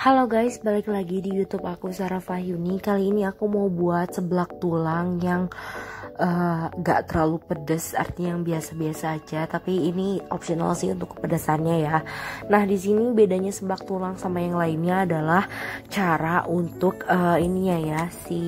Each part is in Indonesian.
Halo guys, balik lagi di YouTube aku Sarah Fahyuni. Kali ini aku mau buat seblak tulang yang gak terlalu pedes, artinya yang biasa-biasa aja. Tapi ini optional sih untuk kepedasannya ya. Nah di sini bedanya seblak tulang sama yang lainnya adalah cara untuk ininya ya,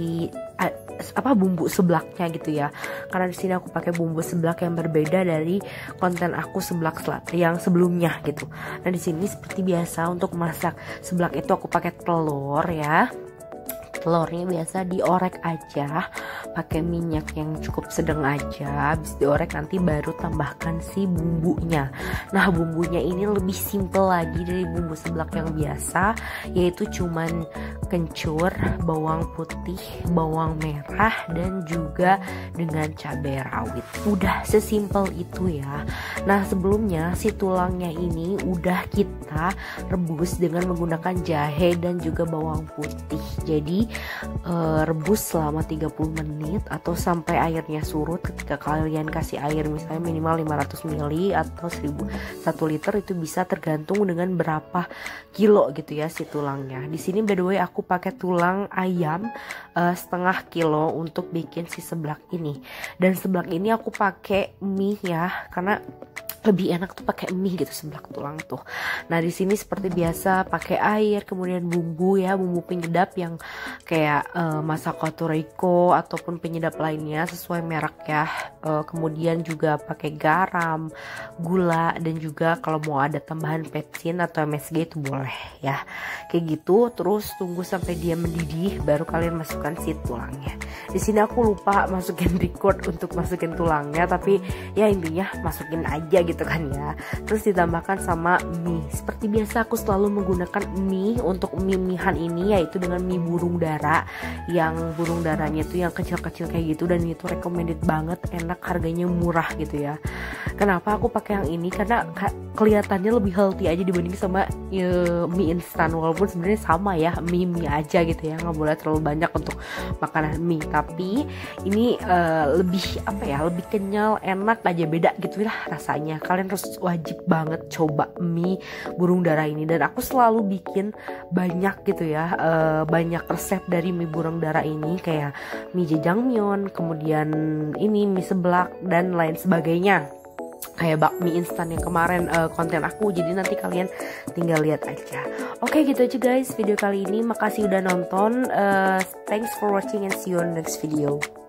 bumbu seblaknya gitu ya. Karena di sini aku pakai bumbu seblak yang berbeda dari konten aku seblak yang sebelumnya gitu. Nah di sini seperti biasa untuk masak seblak itu aku pakai telur ya. Telurnya biasa diorek aja pakai minyak yang cukup sedang aja. Habis diorek nanti baru tambahkan si bumbunya. Nah bumbunya ini lebih simple lagi dari bumbu seblak yang biasa, yaitu cuman kencur, bawang putih, bawang merah, dan juga dengan cabai rawit. Udah sesimpel itu ya. Nah sebelumnya si tulangnya ini udah kita rebus dengan menggunakan jahe dan juga bawang putih. Jadi rebus selama 30 menit atau sampai airnya surut. Ketika kalian kasih air misalnya minimal 500 ml atau 1 liter, itu bisa tergantung dengan berapa kilo gitu ya si tulangnya. Di sini by the way aku pakai tulang ayam setengah kilo untuk bikin si seblak ini. Dan seblak ini aku pakai mie ya, karena lebih enak tuh pakai mie gitu seblak tulang tuh. Nah di sini seperti biasa pakai air, kemudian bumbu ya, bumbu penyedap yang kayak Masako Rico ataupun penyedap lainnya sesuai merek ya. Kemudian juga pakai garam, gula, dan juga kalau mau ada tambahan pepsin atau MSG itu boleh ya. Kayak gitu, terus tunggu sampai dia mendidih baru kalian masukkan si tulangnya. Di sini aku lupa masukin record untuk masukin tulangnya, tapi ya intinya masukin aja gitu kan ya. Terus ditambahkan sama mie. Seperti biasa aku selalu menggunakan mie untuk mie-mihan ini, yaitu dengan mie burung dara. Yang burung daranya itu yang kecil-kecil kayak gitu, dan itu recommended banget, enak, harganya murah gitu ya. Kenapa aku pakai yang ini? Karena kelihatannya lebih healthy aja dibanding sama mie instan, walaupun sebenarnya sama ya, mie aja gitu ya, nggak boleh terlalu banyak untuk makanan mie. Tapi ini lebih lebih kenyal, enak aja, beda gitu lah rasanya. Kalian harus wajib banget coba mie burung dara ini, dan aku selalu bikin banyak gitu ya, banyak resep dari mie burung dara ini, kayak mie jajangmyeon, kemudian ini mie seblak dan lain sebagainya, kayak bakmi instan yang kemarin konten aku. Jadi nanti kalian tinggal lihat aja. Oke gitu aja guys video kali ini. Makasih udah nonton. Thanks for watching and see you on the next video.